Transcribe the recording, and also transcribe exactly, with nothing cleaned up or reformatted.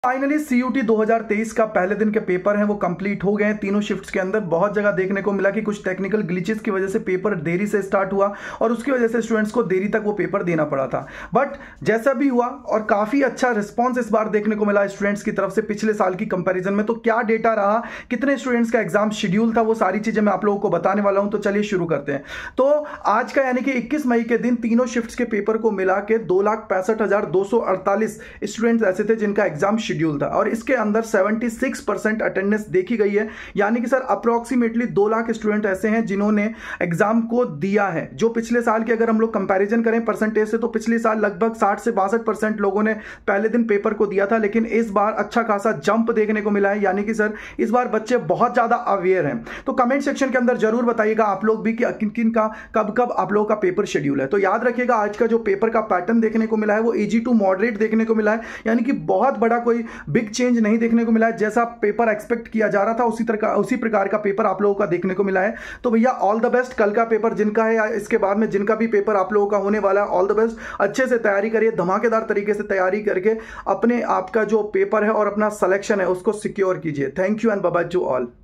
Finally CUT दो हज़ार तेईस का पहले दिन के पेपर हैं वो कंप्लीट हो गए हैं तीनों शिफ्ट्स के अंदर। बहुत जगह देखने को मिला कि कुछ टेक्निकल ग्लिचेस की वजह से पेपर देरी से स्टार्ट हुआ और उसकी वजह से स्टूडेंट्स को देरी तक वो पेपर देना पड़ा था। बट जैसा भी हुआ और काफी अच्छा रिस्पॉन्स इस बार देखने को मिला स्टूडेंट्स की तरफ से पिछले साल की कंपेरिजन में। तो क्या डेटा रहा, कितने स्टूडेंट्स का एग्जाम शेड्यूल था, वो सारी चीजें मैं आप लोगों को बताने वाला हूं। तो चलिए शुरू करते हैं। तो आज का यानी कि इक्कीस मई के दिन तीनों शिफ्ट्स के पेपर को मिला के दो लाख पैंसठ हजार दो सौ अड़तालीस स्टूडेंट्स ऐसे थे जिनका एग्जाम शेड्यूल था और इसके अंदर छिहत्तर परसेंट अटेंडेंस देखी गई है। यानी कि सर अप्रोक्सीमेटली दो लाख स्टूडेंट ऐसे हैं जिन्होंने एग्जाम को दिया है। जो पिछले साल की अगर हम लोग कंपैरिजन करें परसेंटेज से तो पिछले साल लगभग साठ से बासठ परसेंट लोगों ने पहले दिन पेपर को दिया था, लेकिन इस बार अच्छा खासा जंप देखने को मिला है। यानी कि सर इस बार बच्चे बहुत ज्यादा अवेयर हैं। तो कमेंट सेक्शन के अंदर जरूर बताइएगा आप लोग भी कि किन किन का कब कब आप लोगों का पेपर शेड्यूल है। तो याद रखिएगा आज का जो पेपर का पैटर्न देखने को मिला है वो इजी टू मॉडरेट देखने को मिला है। यानी कि बहुत बड़ा कोई बिग चेंज नहीं देखने को मिला है। जैसा पेपर एक्सपेक्ट किया जा रहा था उसी तरह का उसी प्रकार का पेपर आप लोगों का देखने को मिला है। तो भैया ऑल द बेस्ट। कल का पेपर जिनका है या इसके बाद में जिनका भी पेपर आप लोगों का होने वाला है, ऑल द बेस्ट। अच्छे से तैयारी करिए, धमाकेदार तरीके से तैयारी करके अपने आपका जो पेपर है और अपना सिलेक्शन है उसको सिक्योर कीजिए। Thank you and bye bye to all.